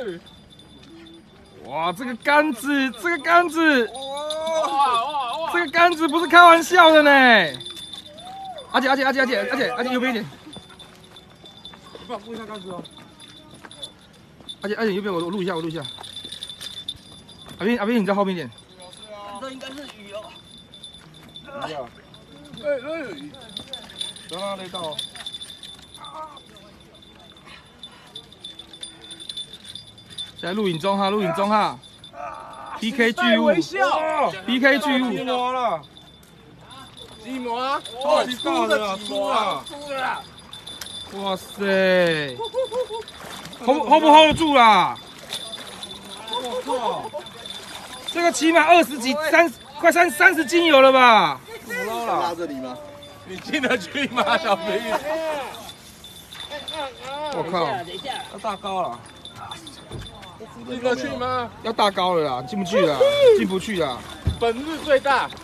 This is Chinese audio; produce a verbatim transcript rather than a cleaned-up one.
哇，这个杆子，这个杆子，哇哇哇！这个杆子不是开玩笑的呢。阿姐，阿姐，阿姐，阿姐，阿姐，阿姐右边一点。你帮我顾一下杆子哦。阿姐，阿姐右边我我录一下，我录一下。阿斌，阿斌你在后面一点。 这应该是鱼哦。 哎哎，不要让它累到哦。 在录影中哈，录影中哈 ，P K 巨物 ，P K 巨物，鸡膜了，鸡膜啊，超级大的啦，粗啦，粗的啦，哇塞 ，hold hold 不 hold 得住啦？我靠，这个起码二十几、三快三三十斤有了吧？ 怎么捞了？拉这里吗？ 你进得去吗，小朋友？我靠， 等一下， 要大高了。 进得去吗？ 要大高了啦，进不去啦，进不去啦。 本日最大。